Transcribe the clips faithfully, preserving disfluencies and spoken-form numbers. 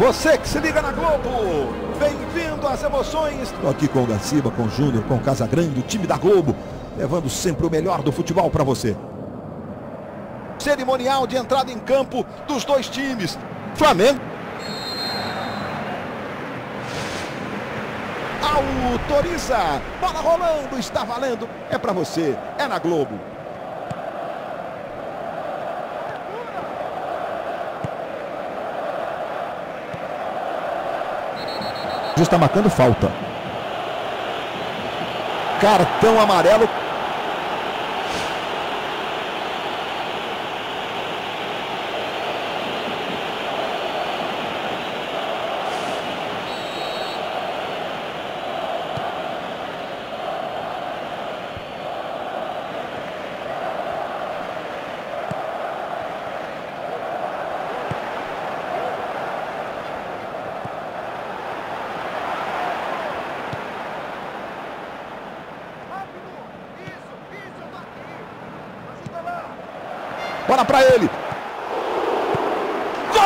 Você que se liga na Globo, bem-vindo às emoções. Estou aqui com o Gaciba, com o Júnior, com o Casagrande, o time da Globo, levando sempre o melhor do futebol para você. Cerimonial de entrada em campo dos dois times. Flamengo autoriza, bola rolando, está valendo, é para você, é na Globo. Já está marcando falta. Cartão amarelo. Bora pra ele. Gol!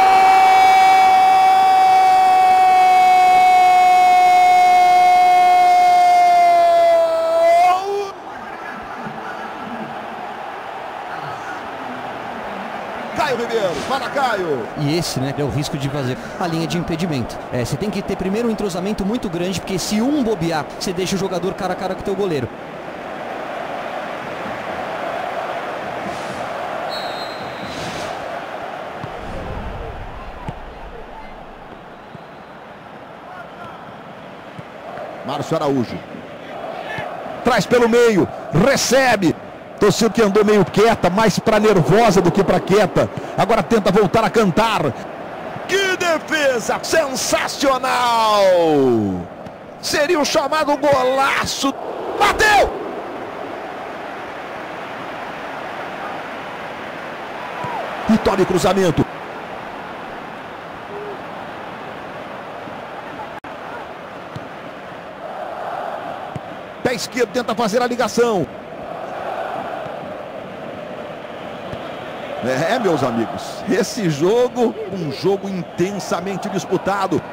Caio Ribeiro, para Caio. E esse, né, é o risco de fazer a linha de impedimento. É, você tem que ter primeiro um entrosamento muito grande, porque se um bobear, você deixa o jogador cara a cara com o teu goleiro. Márcio Araújo traz pelo meio, recebe. Torcida que andou meio quieta, mais para nervosa do que para quieta. Agora tenta voltar a cantar. Que defesa sensacional! Seria o chamado golaço. Bateu! Vitória e cruzamento. Pé esquerdo, tenta fazer a ligação. É, meus amigos, esse jogo, um jogo intensamente disputado.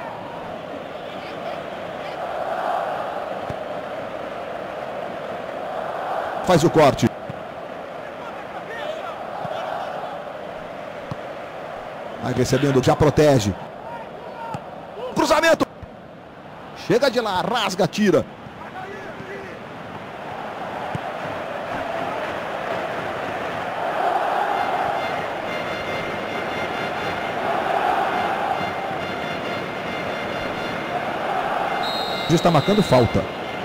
Faz o corte. Vai recebendo, já protege. Cruzamento. Chega de lá, rasga, tira. Já está marcando falta.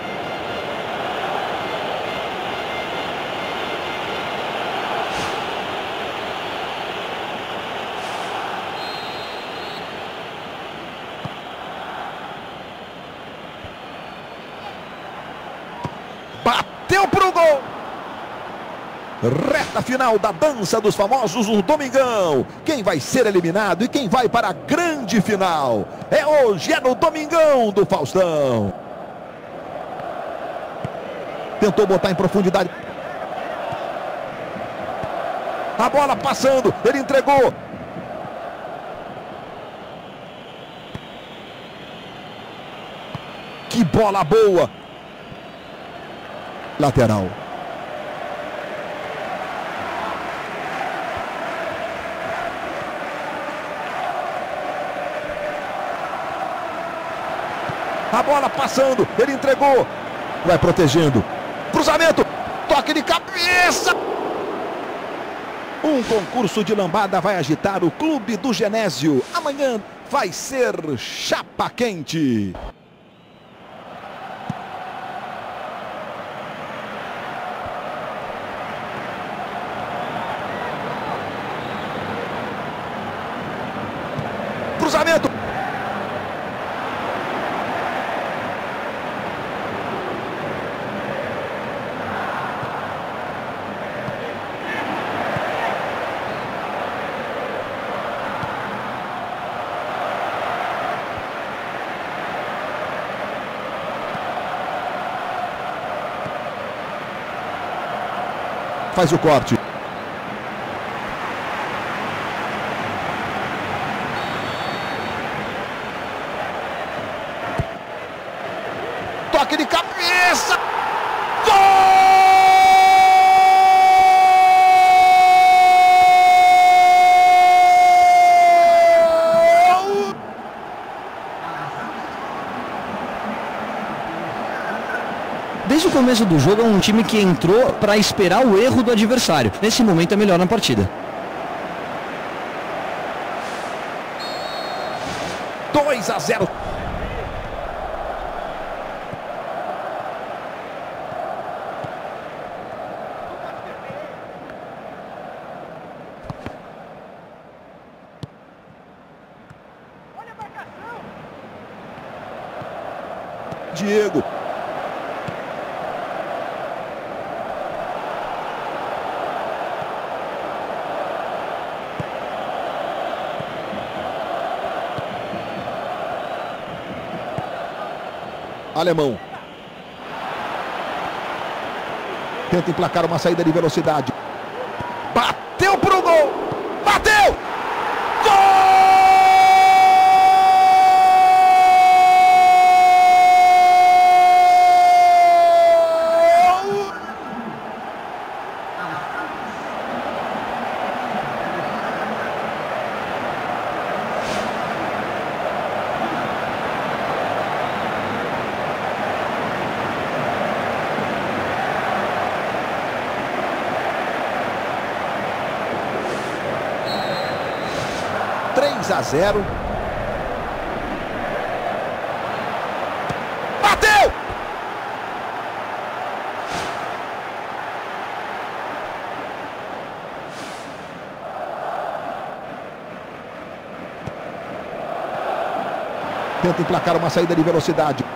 Bateu pro gol. Reta final da dança dos famosos, o Domingão. Quem vai ser eliminado e quem vai para a grande final? É hoje, é no Domingão do Faustão. Tentou botar em profundidade. A bola passando, ele entregou. Que bola boa. Lateral. A bola passando, ele entregou. Vai protegendo. Cruzamento, toque de cabeça. Um concurso de lambada vai agitar o Clube do Genésio. Amanhã vai ser chapa quente. Cruzamento. Faz o corte. toque de cabeça. Desde o começo do jogo é um time que entrou para esperar o erro do adversário. Nesse momento é melhor na partida. dois a zero. Diego. Alemão. Tenta emplacar uma saída de velocidade. Bateu pro gol. Bateu! Gol! três a zero. Bateu! Tenta emplacar uma saída de velocidade.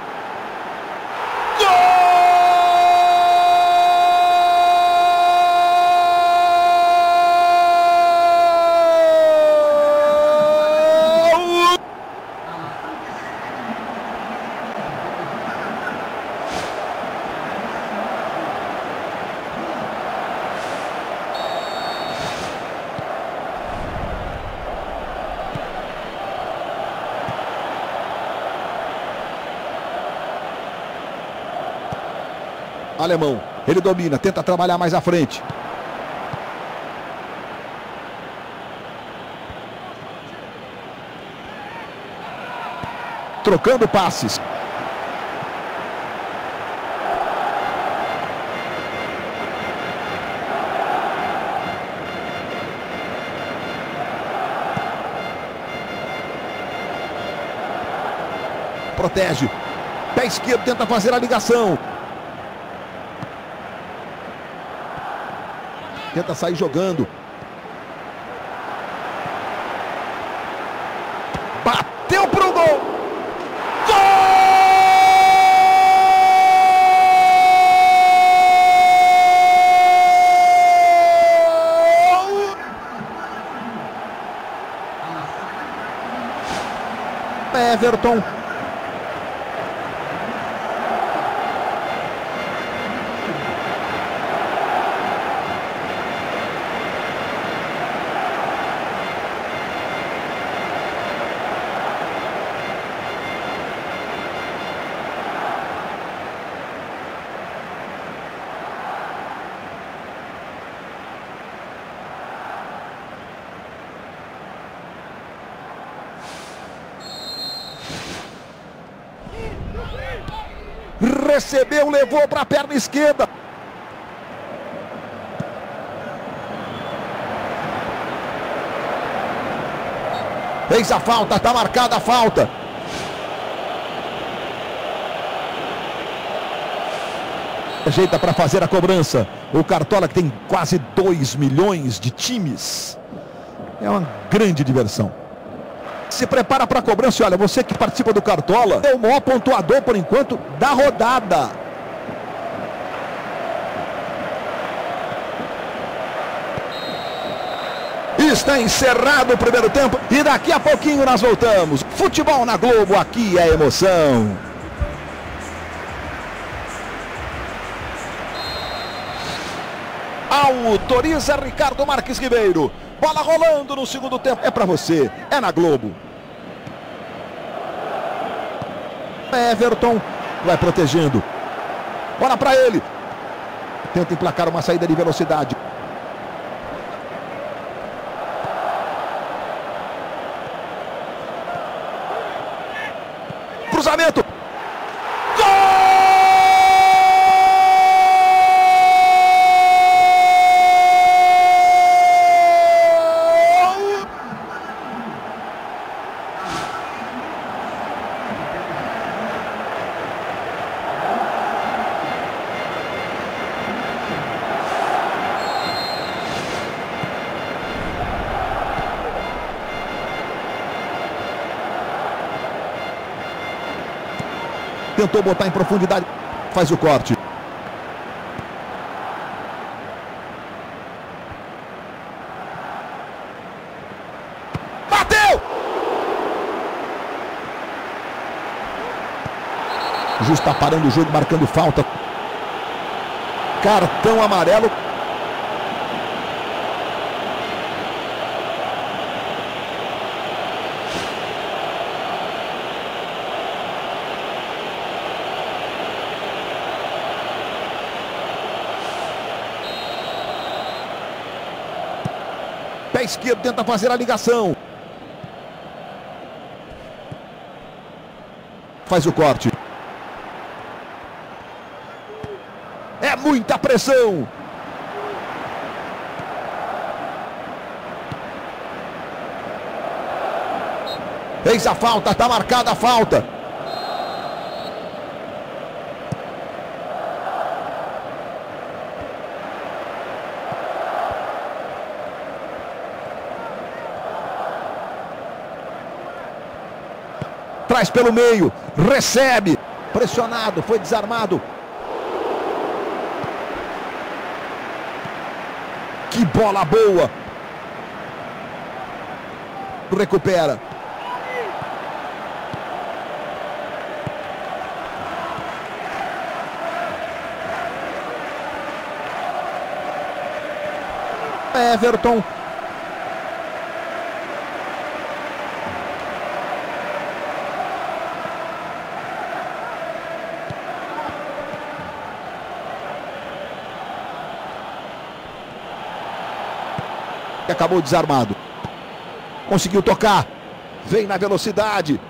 Alemão, ele domina, tenta trabalhar mais à frente. Trocando passes. Protege. Pé esquerdo, tenta fazer a ligação. Tenta sair jogando. Bateu pro gol. Gol! Everton. Recebeu, levou para a perna esquerda. Fez a falta, está marcada a falta. Ajeita para fazer a cobrança. O Cartola, que tem quase dois milhões de times. É uma grande diversão. Se prepara para a cobrança. Olha, você que participa do Cartola é o maior pontuador por enquanto da rodada. Está encerrado o primeiro tempo e daqui a pouquinho nós voltamos. Futebol na Globo, aqui é emoção. Autoriza Ricardo Marques Ribeiro. Bola rolando no segundo tempo. É para você, é na Globo. Everton. Vai protegendo. Bola para ele. Tenta emplacar uma saída de velocidade. Cruzamento. Tentou botar em profundidade. Faz o corte. Bateu! Justo está parando o jogo, marcando falta. Cartão amarelo. Pé esquerdo, tenta fazer a ligação. Faz o corte. É muita pressão. Fez a falta, está marcada a falta. Traz pelo meio, recebe, pressionado, foi desarmado. Que bola boa. Recupera. Everton. Acabou desarmado. Conseguiu tocar. Vem na velocidade.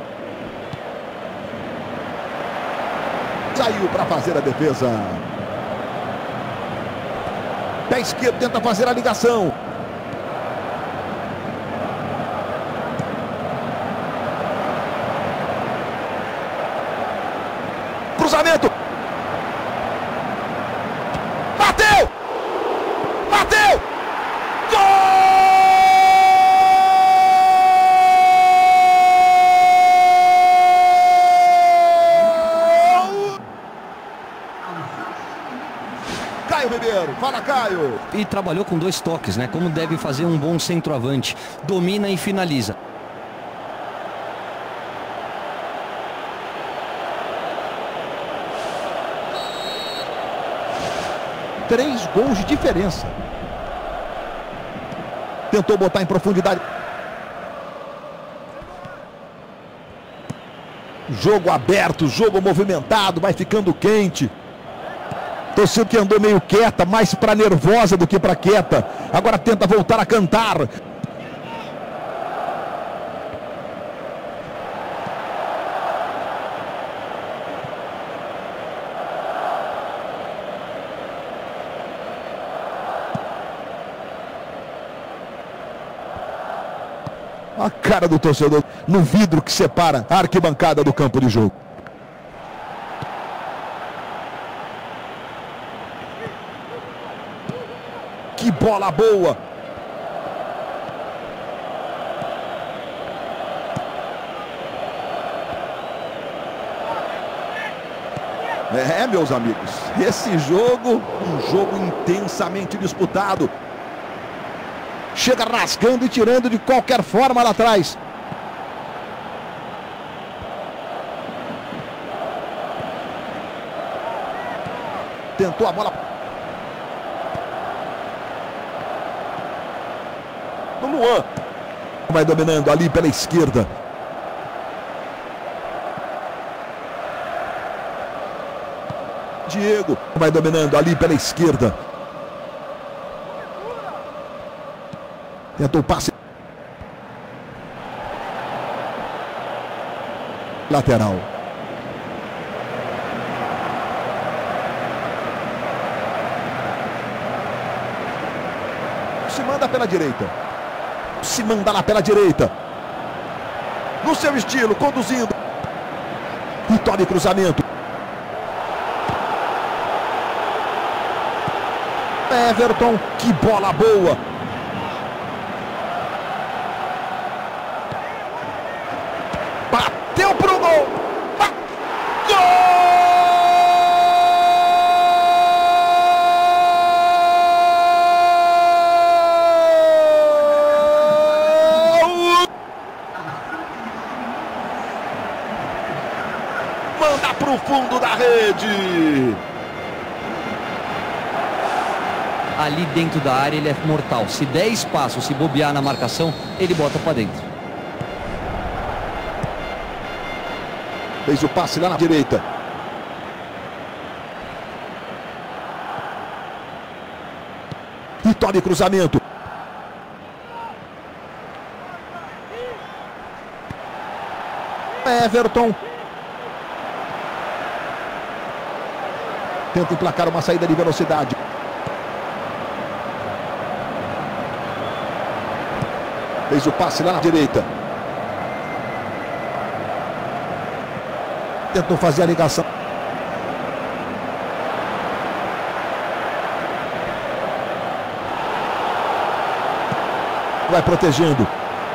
Saiu para fazer a defesa. Pé esquerdo, tenta fazer a ligação. Cruzamento. Bateu! Bateu! Caio Ribeiro, fala Caio. E trabalhou com dois toques, né? Como deve fazer um bom centroavante. Domina e finaliza. Três gols de diferença. Tentou botar em profundidade. Jogo aberto, jogo movimentado, vai ficando quente. Torcida que andou meio quieta, mais para nervosa do que para quieta. Agora tenta voltar a cantar. A cara do torcedor no vidro que separa a arquibancada do campo de jogo. Que bola boa! É, meus amigos, esse jogo, um jogo intensamente disputado. Chega rasgando e tirando de qualquer forma lá atrás. Tentou a bola. Do Luan. Vai dominando ali pela esquerda. Diego. Vai dominando ali pela esquerda. Tentou o passe. Lateral. Se manda pela direita. Se manda lá pela direita. No seu estilo, conduzindo. E tome cruzamento. Everton, que bola boa. Bateu pro gol. Ba- Gol! Manda pro fundo da rede. Ali dentro da área ele é mortal. Se der espaço, se bobear na marcação, ele bota para dentro. Fez o passe lá na direita. E tome cruzamento. Everton. Tenta emplacar uma saída de velocidade. Fez o passe lá na direita. Tentou fazer a ligação. Vai protegendo.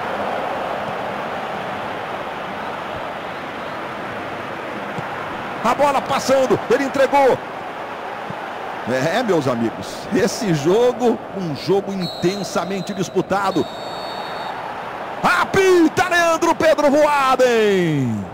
A bola passando. Ele entregou. É, meus amigos. Esse jogo, um jogo intensamente disputado. Apita Leandro Pedro Voaden.